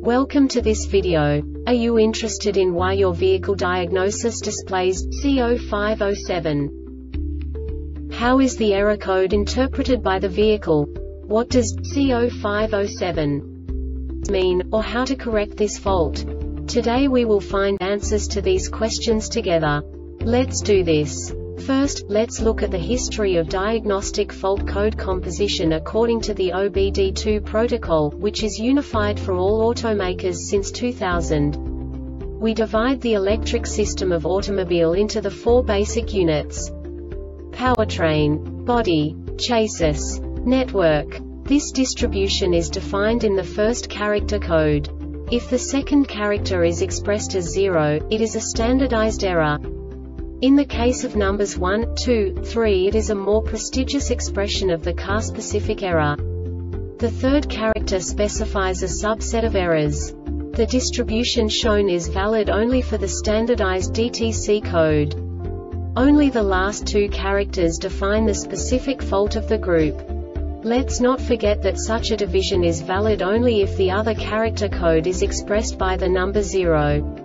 Welcome to this video. Are you interested in why your vehicle diagnosis displays C0507? How is the error code interpreted by the vehicle? What does C0507 mean, or how to correct this fault? Today we will find answers to these questions together. Let's do this. First, let's look at the history of diagnostic fault code composition according to the OBD2 protocol, which is unified for all automakers since 2000. We divide the electric system of automobile into the four basic units: powertrain, body, chassis, network. This distribution is defined in the first character code. If the second character is expressed as 0, it is a standardized error. In the case of numbers 1, 2, 3, it is a more prestigious expression of the car-specific error. The third character specifies a subset of errors. The distribution shown is valid only for the standardized DTC code. Only the last two characters define the specific fault of the group. Let's not forget that such a division is valid only if the other character code is expressed by the number 0.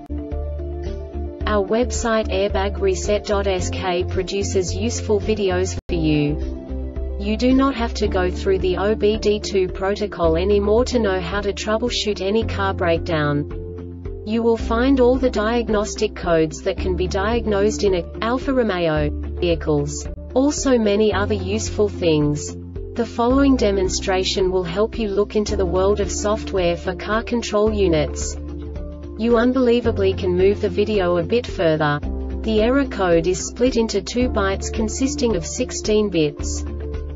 Our website airbagreset.sk produces useful videos for you. You do not have to go through the OBD2 protocol anymore to know how to troubleshoot any car breakdown. You will find all the diagnostic codes that can be diagnosed in Alfa Romeo vehicles. Also many other useful things. The following demonstration will help you look into the world of software for car control units. You unbelievably can move the video a bit further. The error code is split into 2 bytes consisting of 16 bits.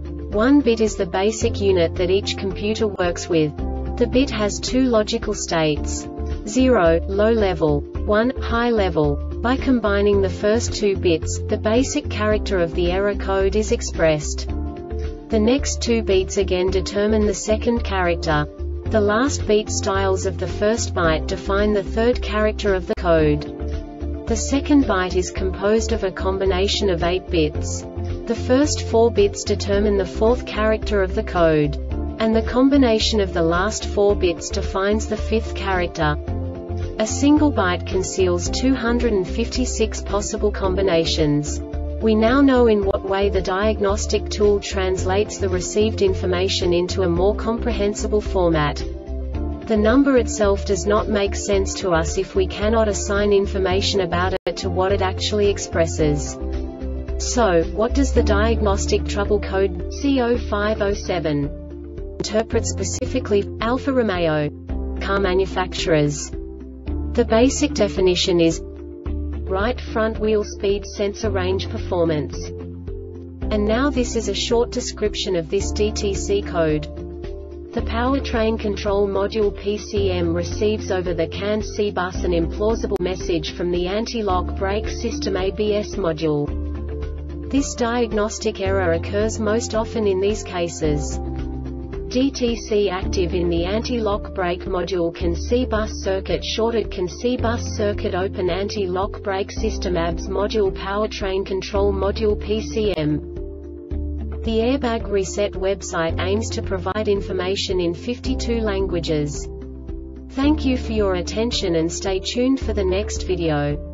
1 bit is the basic unit that each computer works with. The bit has 2 logical states: 0, low level, 1, high level. By combining the first 2 bits, the basic character of the error code is expressed. The next 2 beats again determine the second character. The last beat styles of the first byte define the third character of the code. The second byte is composed of a combination of 8 bits. The first 4 bits determine the fourth character of the code. And the combination of the last 4 bits defines the fifth character. A single byte conceals 256 possible combinations. We now know in what way the diagnostic tool translates the received information into a more comprehensible format. The number itself does not make sense to us if we cannot assign information about it to what it actually expresses. So, what does the diagnostic trouble code C0507 interpret specifically for Alfa Romeo car manufacturers? The basic definition is right front wheel speed sensor range performance. And now this is a short description of this DTC code. The powertrain control module PCM receives over the CAN C bus an implausible message from the anti-lock brake system ABS module. This diagnostic error occurs most often in these cases: DTC active in the anti-lock brake module, CAN C bus circuit shorted, CAN C bus circuit open, anti-lock brake system ABS module, powertrain control module PCM. The Airbag Reset website aims to provide information in 52 languages. Thank you for your attention and stay tuned for the next video.